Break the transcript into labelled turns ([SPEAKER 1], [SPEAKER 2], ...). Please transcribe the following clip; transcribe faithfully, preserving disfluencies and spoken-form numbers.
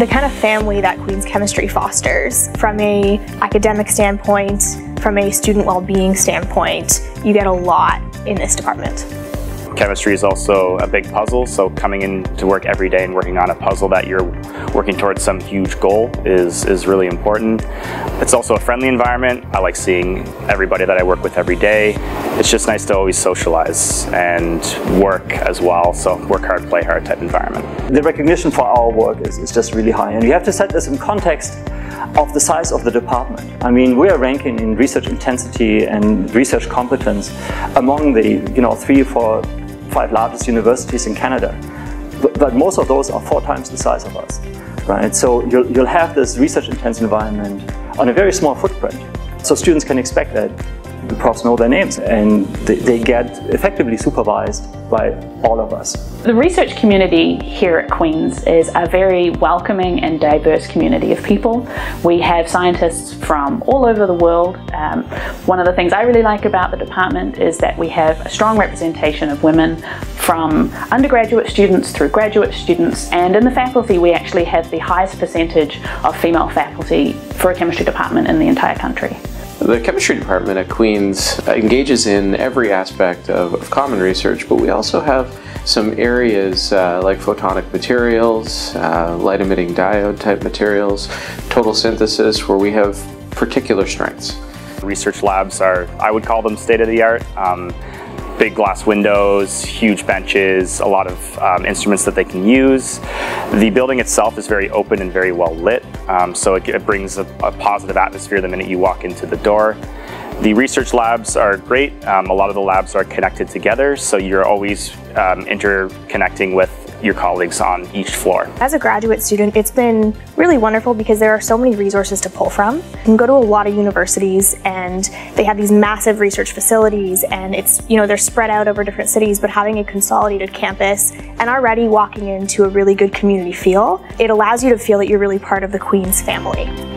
[SPEAKER 1] the kind of family that Queen's Chemistry fosters. From a academic standpoint, from a student well-being standpoint, you get a lot in this department.
[SPEAKER 2] Chemistry is also a big puzzle, so coming in to work every day and working on a puzzle that you're working towards some huge goal is, is really important. It's also a friendly environment. I like seeing everybody that I work with every day. It's just nice to always socialize and work as well, so work hard, play hard type environment.
[SPEAKER 3] The recognition for our work is, is just really high, and you have to set this in context of the size of the department. I mean, we are ranking in research intensity and research competence among the you know three, four, five largest universities in Canada, but, but most of those are four times the size of us, right? So you'll, you'll have this research-intense environment on a very small footprint. So students can expect that the profs know their names and they, they get effectively supervised by all of us.
[SPEAKER 4] The research community here at Queen's is a very welcoming and diverse community of people. We have scientists from all over the world. Um, one of the things I really like about the department is that we have a strong representation of women, from undergraduate students through graduate students, and in the faculty we actually have the highest percentage of female faculty for a chemistry department in the entire country.
[SPEAKER 5] The chemistry department at Queen's engages in every aspect of, of common research, but we also have some areas uh, like photonic materials, uh, light emitting diode type materials, total synthesis, where we have particular strengths.
[SPEAKER 2] Research labs are, I would call them state of the art. Um, big glass windows, huge benches, a lot of um, instruments that they can use. The building itself is very open and very well lit, um, so it, it brings a, a positive atmosphere the minute you walk into the door. The research labs are great. Um, a lot of the labs are connected together, so you're always um, interconnecting with your colleagues on each floor.
[SPEAKER 1] As a graduate student, it's been really wonderful because there are so many resources to pull from. You can go to a lot of universities and they have these massive research facilities, and it's, you know, they're spread out over different cities, but having a consolidated campus and already walking into a really good community feel, it allows you to feel that you're really part of the Queen's family.